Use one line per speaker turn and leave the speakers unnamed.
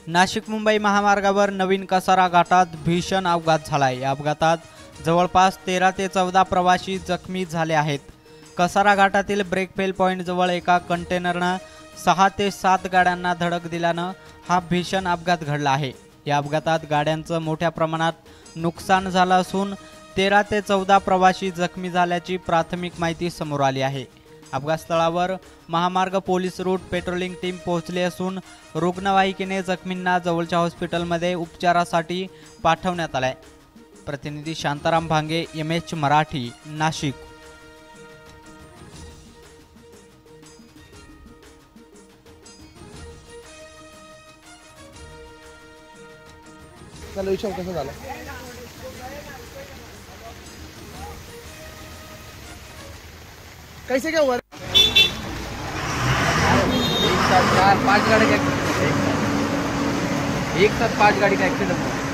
नाशिक मुंबई महामार्गावर नवीन कसारा घाटात भीषण अपघात झालाय। या अपघातात जवळपास 13 ते 14 प्रवासी जखमी झाले आहेत। कसारा घाटातील ब्रेक फेल पॉइंट जवळ एका कंटेनरनं 6 ते 7 गाड्यांना धडक दिल्यानं हा भीषण अपघात घडला आहे। या अपघातात गाड्यांचं मोठ्या प्रमाणात नुकसान झालं असून 13 ते 14 प्रवासी जखमी झाल्याची प्राथमिक माहिती समोर आली आहे। अपघातस्थळावर महामार्ग पोलीस रूट पेट्रोलिंग टीम पोहोचली असून रुग्णवाहिकेने जखमींना जवळच्या हॉस्पिटलमध्ये उपचारासाठी पाठवण्यात आले। प्रतिनिधी शांताराम भांगे, MH मराठी, नाशिक।
कसं झालं? कैसे क्या हुआ?
एक साथ 4-5 गाड़ी का एक्सीडेंट, एक साथ 5 गाड़ी का एक्सीडेंट।